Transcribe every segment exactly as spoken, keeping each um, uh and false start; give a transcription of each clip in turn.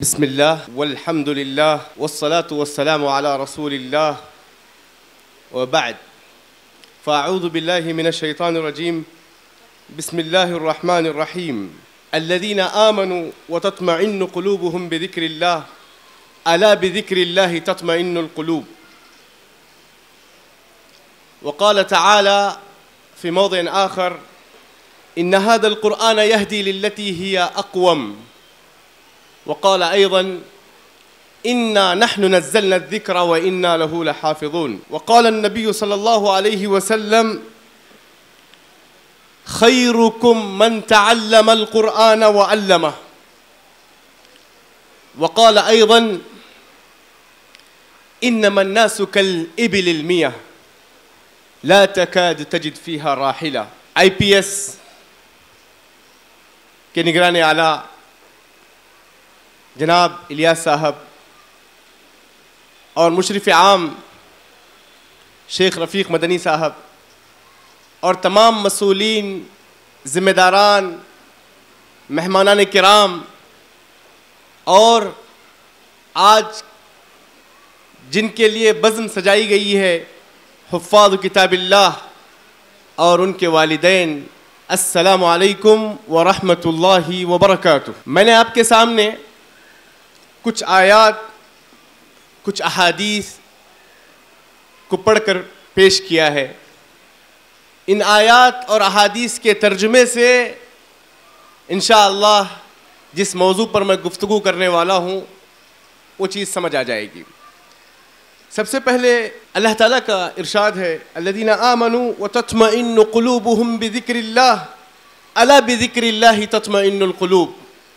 बिस्मिल्लाह वल्हम्दुलिल्लाह वस्सलातु वस्सलामु अला रसूलिल्लाह व बाद फ़अऊज़ु बिल्लाहि मिनश शैतानिर रजीम बिस्मिल्लाहिर रहमानिर रहीम अल्लज़ीना आमनू व तत्मइन्नु क़ुलूबुहुम बिज़िक्रिल्लाह अला बिज़िक्रिल्लाहि तत्मइन्नुल क़ुलूब व क़ाल तआला फ़ी मौज़िअ आख़र इन्न हाज़ल क़ुरआन यहदी लिल्लती हिय अक़वम वक़ाल अयज़न इन्ना नहनु नज़्ज़लना अज़्ज़िक्र व इन्ना लहू लहाफ़िज़ून वक़ाल अन्नबिय्यु सल्लल्लाहु अलैहि वसल्लम खैरुकुम मन तअल्लमल क़ुरआन व अल्लमह वक़ाल अयज़न इन्नमा अन्नासु कल इबिलिल मियह ला तकादु तजिद फ़ीहा राहिला। आई पी एस के निगरान आला जनाब इलियास साहब और मुशरिफ़ आम शेख रफ़ीक मदनी साहब और तमाम मसूलीन, ज़िम्मेदारान, मेहमानान किराम और आज जिनके लिए बज़्म सजाई गई है हुफ़्फ़ाज़ किताबिल्लाह और उनके वालिदैन, अस्सलामु अलैकुम व रहमतुल्लाहि व बरकातुहू। मैंने आपके सामने कुछ आयात, कुछ अहादीस को पढ़कर पेश किया है। इन आयात और अहादीस के तर्जुमे से इंशाअल्लाह जिस मौजू पर मैं गुफ्तगू करने वाला हूँ वो चीज़ समझ आ जाएगी। सबसे पहले अल्लाह ताला का इरशाद है अल्लज़ीना आमनू व तत्मइन्नु क़ुलूबुहुम बिज़िक्रिल्लाह अला बिज़िक्रिल्लाहि तत्मइन्नुल क़ुलूब।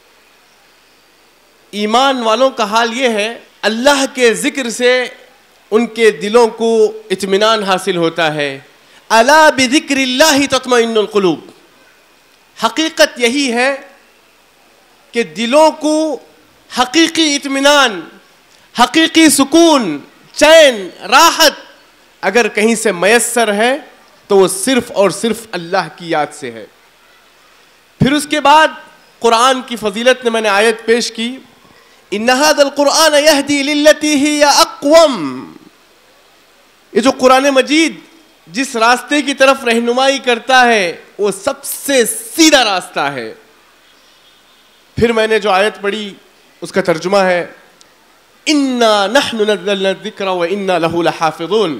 ईमान वालों का हाल ये है अल्लाह के ज़िक्र से उनके दिलों को इत्मीनान हासिल होता है। अला बिज़िक्रिल्लाहि तत्मइन्नुल क़ुलूब। हकीकत यही है कि दिलों को हकीकी इत्मीनान, हकीकी सुकून, चैन, राहत अगर कहीं से मयस्सर है तो वो सिर्फ़ और सिर्फ अल्लाह की याद से है। फिर उसके बाद कुरान की फजीलत में मैंने आयत पेश की इन्ना हाज़ल क़ुरआन यहदी लिल्लती हिय अक़वम। ये जो कुरान मजीद जिस रास्ते की तरफ रहनुमाई करता है वो सबसे सीधा रास्ता है। फिर मैंने जो आयत पढ़ी उसका तर्जुमा है इन्ना नहनु नज़्ज़लना अज़्ज़िक्र व इन्ना लहू लहाफ़िज़ून।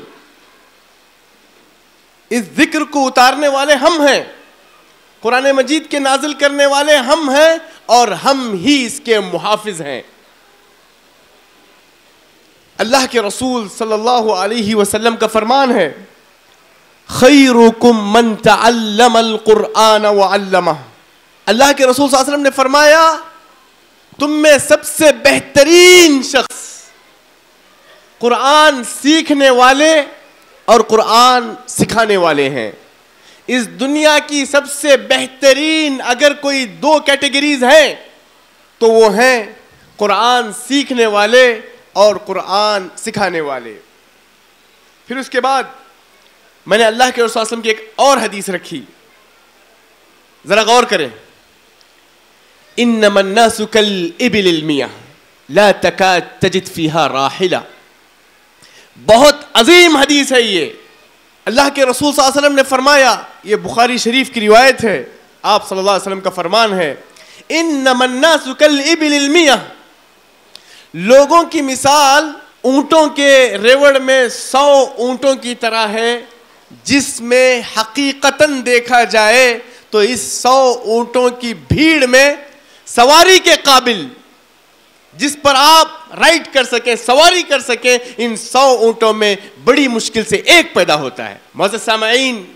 इस जिक्र को उतारने वाले हम हैं, कुरान मजीद के नाजिल करने वाले हम हैं और हम ही इसके मुहाफिज हैं। अल्लाह के रसूल सल्लल्लाहु अलैहि वसल्लम का फरमान है खैरुकुम मन तअल्लमल क़ुरआन व अल्लमह। अल्लाह के रसूल सल्लल्लाहु अलैहि वसल्लम ने फरमाया तुम में सबसे बेहतरीन शख्स कुरान सीखने वाले और कुरान सिखाने वाले हैं। इस दुनिया की सबसे बेहतरीन अगर कोई दो कैटेगरीज हैं तो वो हैं कुरान सीखने वाले और कुरान सिखाने वाले। फिर उसके बाद मैंने अल्लाह के रसूल सल्लल्लाहु अलैहि वसल्लम की एक और हदीस रखी, जरा गौर करें। इन्नमा अन्नासु कल इबिलिल मियह ला तकाद तजिद फीहा राहिला। बहुत अजीम हदीस है ये। अल्लाह के रसूल सल्लल्लाहु अलैहि वसल्लम ने फरमाया, ये बुखारी शरीफ की रिवायत है, आप सल्लल्लाहु अलैहि वसल्लम का फरमान है इन्नमा अन्नासु कल इबिलिल मियह। लोगों की मिसाल ऊँटों के रेवड़ में सौ ऊँटों की तरह है जिसमें हकीकतन देखा जाए तो इस सौ ऊँटों की भीड़ में सवारी के काबिल जिस पर आप राइड कर सके, सवारी कर सके, इन सौ ऊँटों में बड़ी मुश्किल से एक पैदा होता है। मोअज़्ज़िज़ सामईन,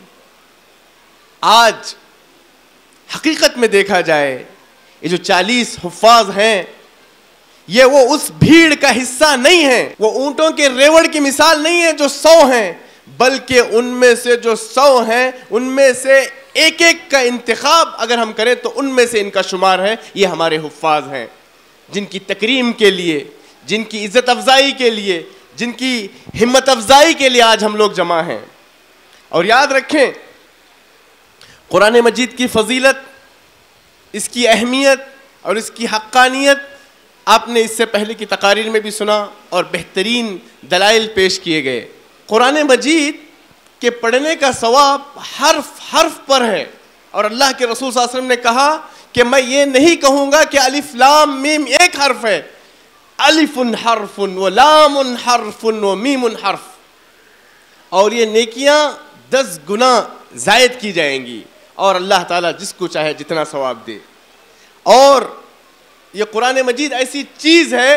आज हकीकत में देखा जाए ये जो चालीस हुफ़्फ़ाज़ हैं ये वो उस भीड़ का हिस्सा नहीं है, वो ऊँटों के रेवड़ की मिसाल नहीं है जो सौ हैं, बल्कि उनमें से जो सौ हैं उनमें से एक एक का इंतखाब अगर हम करें तो उनमें से इनका शुमार है। ये हमारे हुफ़्फ़ाज़ हैं जिनकी तकरीम के लिए, जिनकी इज़्ज़त अफ़ज़ाई के लिए, जिनकी हिम्मत अफ़ज़ाई के लिए आज हम लोग जमा हैं। और याद रखें कुरान मजीद की फ़जीलत, इसकी अहमियत और इसकी हक्कानियत आपने इससे पहले की तकारीर में भी सुना और बेहतरीन दलाइल पेश किए गए। कुरान मजीद के पढ़ने का सवाब हर्फ हर्फ पर है और अल्लाह के रसूल सल्लल्लाहु अलैहि वसल्लम ने कहा कि मैं ये नहीं कहूँगा कि अलिफ लाम मीम एक हर्फ है, अलिफुन हर्फुन व लामुन हर्फुन व मीमुन हर्फ, और ये नेकियां दस गुना जायद की जाएंगी और अल्लाह ताला जिसको चाहे जितना सवाब दे। और ये कुरान मजीद ऐसी चीज है,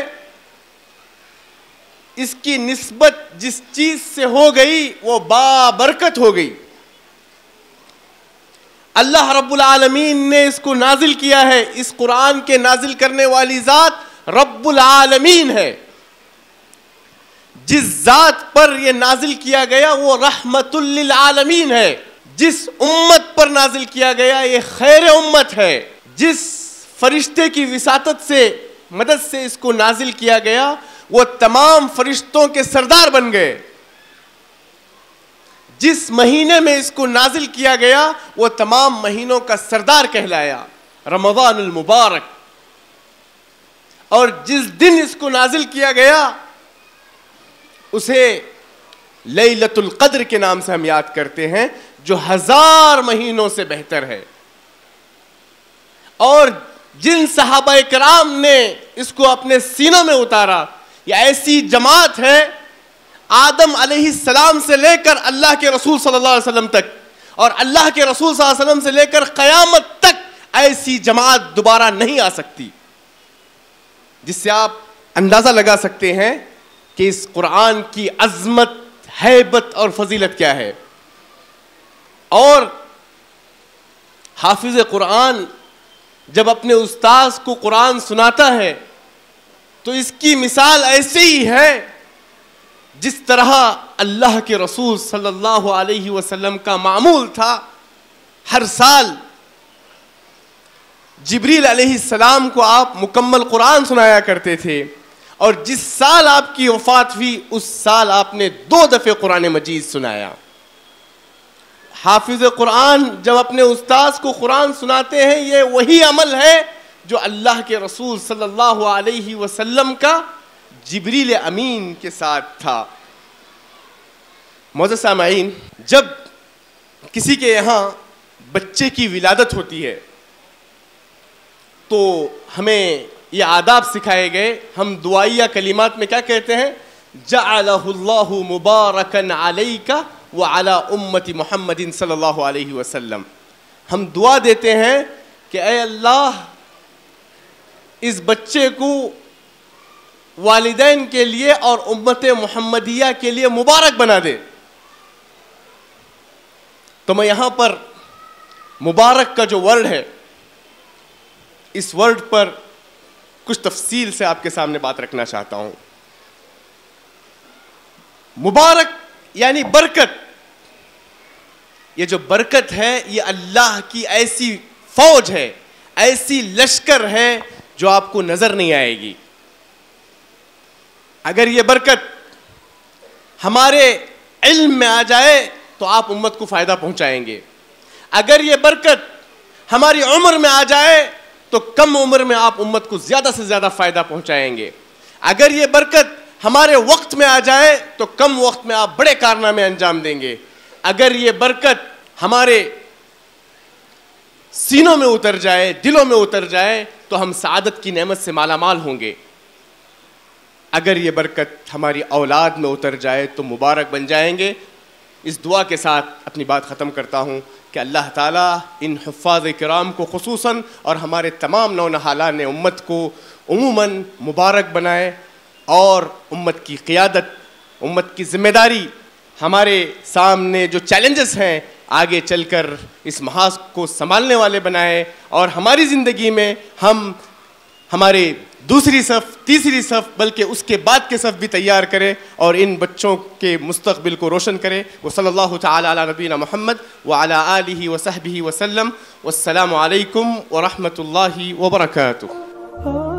इसकी निस्बत जिस चीज से हो गई वो बाबरकत हो गई। अल्लाह रब्बुल आलमीन ने इसको नाजिल किया है। इस कुरान के नाजिल करने वाली जात रब्बुल आलमीन है। जिस जात पर यह नाजिल किया गया वो रहमतुल लिल आलमीन है। जिस उम्मत पर नाजिल किया गया ये खैर उम्मत है। जिस फरिश्ते की विसातत से मदद से इसको नाजिल किया गया वो तमाम फरिश्तों के सरदार बन गए। जिस महीने में इसको नाजिल किया गया वो तमाम महीनों का सरदार कहलाया, रमज़ानुल मुबारक। और जिस दिन इसको नाजिल किया गया उसे लैलतुल क़द्र के नाम से हम याद करते हैं, जो हजार महीनों से बेहतर है। और जिन सहाबा किराम ने इसको अपने सीनों में उतारा, यह ऐसी जमात है आदम अलैहिस्सलाम से लेकर अल्लाह के रसूल सल्लल्लाहु अलैहि वसल्लम तक, और अल्लाह के रसूल सल्लल्लाहु अलैहि वसल्लम से लेकर क़यामत तक ऐसी जमात दोबारा नहीं आ सकती। जिससे आप अंदाजा लगा सकते हैं कि इस कुरान की अजमत, हैबत और फजीलत क्या है। और हाफिज कुरान जब अपने उस्ताद को कुरान सुनाता है तो इसकी मिसाल ऐसे ही है जिस तरह अल्लाह के रसूल सल्लल्लाहु अलैहि वसल्लम का मामूल था। हर साल जिब्रील अलैहिस्सलाम को आप मुकम्मल कुरान सुनाया करते थे, और जिस साल आपकी वफात हुई उस साल आपने दो दफे कुरान मजीद सुनाया। हाफिज कुरान जब अपने उस्ताद को कुरान सुनाते हैं, ये वही अमल है जो अल्लाह के रसूल सल्लल्लाहु अलैहि वसल्लम का जिब्रील अमीन के साथ था। मोअज़्ज़ज़ सामईन, जब किसी के यहाँ बच्चे की विलादत होती है तो हमें ये आदाब सिखाए गए। हम दुआइया कलिमात में क्या कहते हैं? जअलहुल्लाहु मुबारकन अलैका व अला उम्मती मुहम्मदिन सल्लल्लाहु अलैहि वसल्लम। हम दुआ देते हैं कि ऐ अल्लाह, इस बच्चे को वालिदैन के लिए और उम्मत मुहम्मदिया के लिए मुबारक बना दे। तो मैं यहां पर मुबारक का जो वर्ड है, इस वर्ड पर कुछ तफसील से आपके सामने बात रखना चाहता हूं। मुबारक यानी बरकत। ये जो बरकत है ये अल्लाह की ऐसी फौज है, ऐसी लश्कर है जो आपको नजर नहीं आएगी। अगर ये बरकत हमारे इल्म में आ जाए तो आप उम्मत को फायदा पहुंचाएंगे। अगर ये बरकत हमारी उम्र में आ जाए तो कम उम्र में आप उम्मत को ज्यादा से ज्यादा फायदा पहुंचाएंगे। अगर ये बरकत हमारे वक्त में आ जाए तो कम वक्त में आप बड़े कारनामे अंजाम देंगे। अगर ये बरकत हमारे सीनों में उतर जाए, दिलों में उतर जाए, तो हम सआदत की नेमत से मालामाल होंगे। अगर ये बरकत हमारी औलाद में उतर जाए तो मुबारक बन जाएंगे। इस दुआ के साथ अपनी बात ख़त्म करता हूँ कि अल्लाह ताला इन हुफ़्फ़ाज़ किराम को खुसूसन और हमारे तमाम नौनहालान उम्मत को उमूमन मुबारक बनाए, और उम्मत की क़ियादत, उम्मत की ज़िम्मेदारी, हमारे सामने जो चैलेंजेस हैं आगे चलकर इस महाज को संभालने वाले बनाए, और हमारी ज़िंदगी में हम हमारे दूसरी सफ़, तीसरी सफ़, बल्कि उसके बाद के सफ़ भी तैयार करें और इन बच्चों के मुस्तक़बिल को रोशन करें। व सल्लल्लाहु तआला अला नबीना मुहम्मद व अला आलिहि व सहबिहि वसल्लम। वस्सलामु अलैकुम व रहमतुल्लाहि व बरकातुहू।